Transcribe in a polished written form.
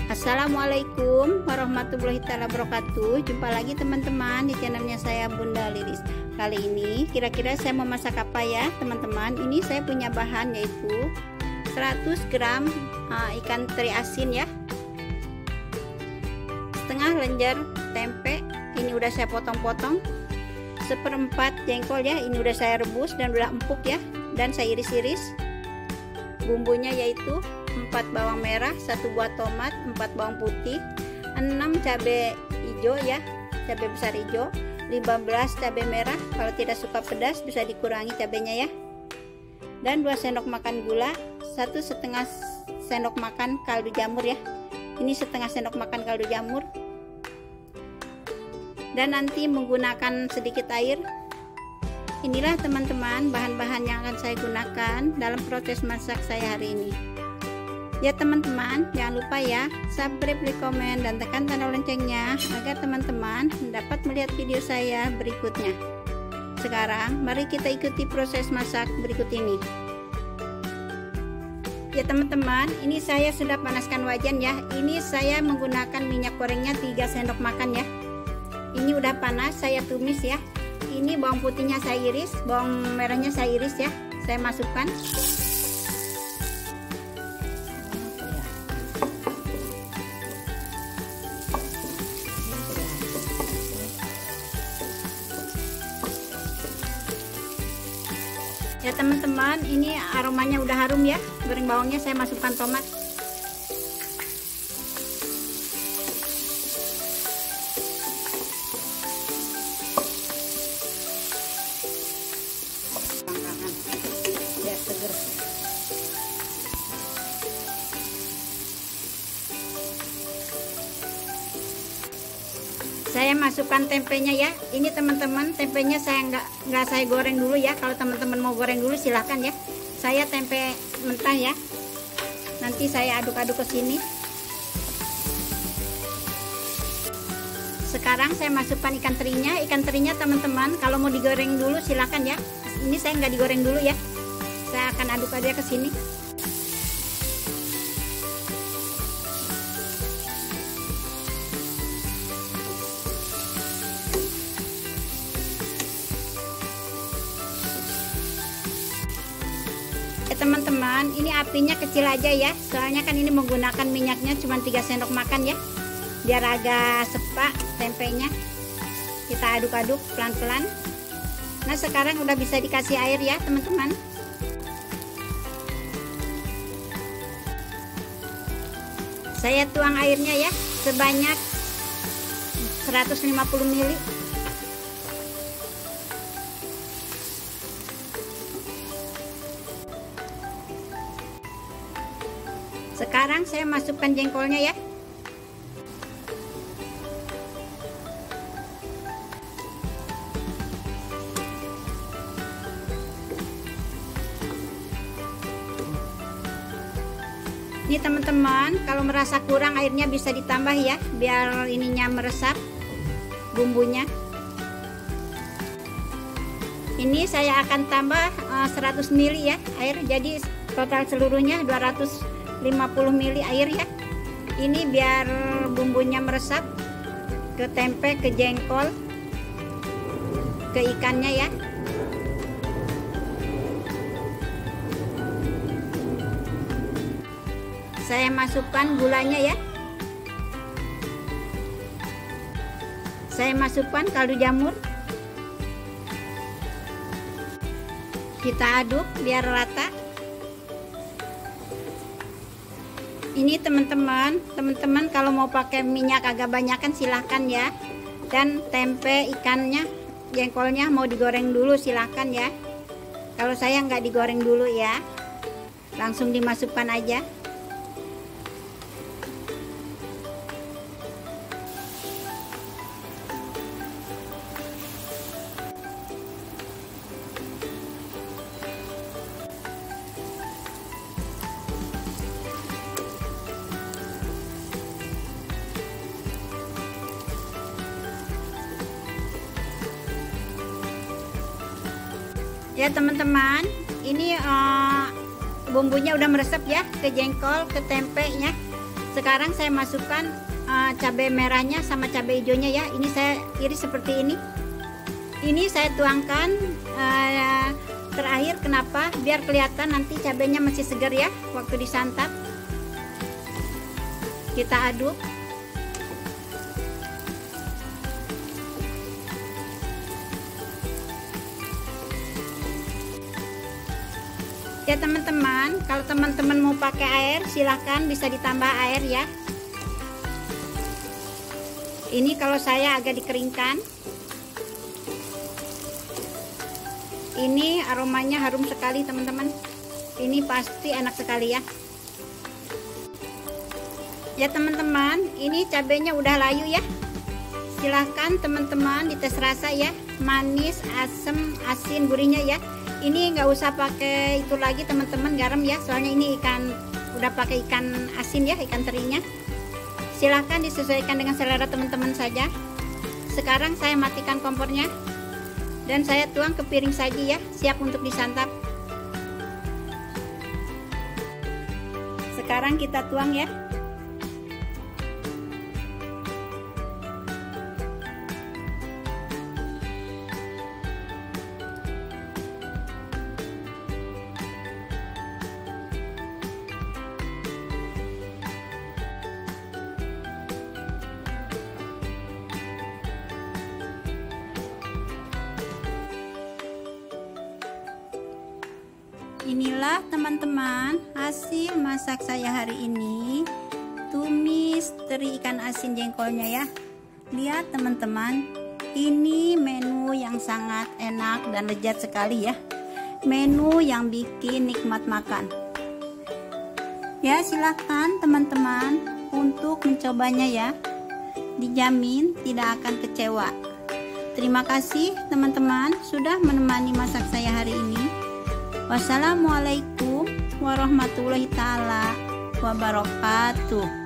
Assalamualaikum warahmatullahi wabarakatuh. Jumpa lagi teman-teman di channelnya saya Bunda Lilis. Kali ini kira-kira saya mau masak apa ya teman-teman. Ini saya punya bahan yaitu 100 gram ikan teri asin ya, setengah lenjer tempe, ini udah saya potong-potong, 1/4 jengkol ya, ini udah saya rebus dan udah empuk ya, dan saya iris-iris. Bumbunya yaitu 4 bawang merah, 1 buah tomat, 4 bawang putih, 6 cabai hijau ya, cabai besar hijau, 15 cabai merah. Kalau tidak suka pedas bisa dikurangi cabainya ya. Dan 2 sendok makan gula, 1,5 sendok makan kaldu jamur ya. Ini setengah sendok makan kaldu jamur. Dan nanti menggunakan sedikit air. Inilah teman-teman bahan-bahan yang akan saya gunakan dalam proses masak saya hari ini. Ya teman-teman, jangan lupa ya subscribe, like, komen, dan tekan tanda loncengnya agar teman-teman dapat melihat video saya berikutnya. Sekarang mari kita ikuti proses masak berikut ini. Ya teman-teman, ini saya sudah panaskan wajan ya. Ini saya menggunakan minyak gorengnya 3 sendok makan ya. Ini udah panas, saya tumis ya. Ini bawang putihnya saya iris, bawang merahnya saya iris ya. Saya masukkan. Ya teman-teman, ini aromanya udah harum ya. Goreng bawangnya saya masukkan tomat. Biar seger. Saya masukkan tempenya ya. Ini teman-teman, tempenya saya nggak saya goreng dulu ya. Kalau teman-teman mau goreng dulu silahkan ya. Saya tempe mentah ya. Nanti saya aduk-aduk ke sini. Sekarang saya masukkan ikan terinya. Ikan terinya teman-teman, kalau mau digoreng dulu silahkan ya. Ini saya nggak digoreng dulu ya. Saya akan aduk aja ke sini. Teman-teman, ini apinya kecil aja ya, soalnya kan ini menggunakan minyaknya cuma 3 sendok makan ya, biar agak sepak tempenya. Kita aduk-aduk pelan-pelan. Nah sekarang udah bisa dikasih air ya teman-teman. Saya tuang airnya ya sebanyak 150 ml. Sekarang saya masukkan jengkolnya ya. Ini teman-teman, kalau merasa kurang airnya bisa ditambah ya, biar ininya meresap bumbunya. Ini saya akan tambah 100 ml ya air, jadi total seluruhnya 250 ml air ya. Ini biar bumbunya meresap ke tempe, ke jengkol, ke ikannya ya. Saya masukkan gulanya ya. Saya masukkan kaldu jamur. Kita aduk biar rata. Ini teman-teman kalau mau pakai minyak agak banyakan silahkan ya. Dan tempe, ikannya, jengkolnya mau digoreng dulu silahkan ya. Kalau saya nggak digoreng dulu ya, langsung dimasukkan aja. Ya teman-teman, ini bumbunya udah meresap ya ke jengkol, ke tempenya. Sekarang saya masukkan cabai merahnya sama cabai hijaunya ya. Ini saya iris seperti ini. Ini saya tuangkan terakhir, kenapa? Biar kelihatan nanti cabainya masih segar ya waktu disantap. Kita aduk. Ya teman-teman, kalau teman-teman mau pakai air, silahkan bisa ditambah air ya. Ini kalau saya agak dikeringkan. Ini aromanya harum sekali teman-teman. Ini pasti enak sekali ya. Ya teman-teman, ini cabenya udah layu ya. Silahkan teman-teman dites rasa ya, manis, asam, asin, gurihnya ya. Ini nggak usah pakai itu lagi teman-teman, garam ya, soalnya ini ikan udah pakai ikan asin ya, ikan terinya. Silahkan disesuaikan dengan selera teman-teman saja. Sekarang saya matikan kompornya dan saya tuang ke piring saji ya, siap untuk disantap. Sekarang kita tuang ya. Inilah teman-teman hasil masak saya hari ini, tumis teri ikan asin jengkolnya ya. Lihat teman-teman, ini menu yang sangat enak dan lezat sekali ya. Menu yang bikin nikmat makan. Ya silahkan teman-teman untuk mencobanya ya. Dijamin tidak akan kecewa. Terima kasih teman-teman sudah menemani masak saya hari ini. Wassalamualaikum warahmatullahi taala wabarakatuh.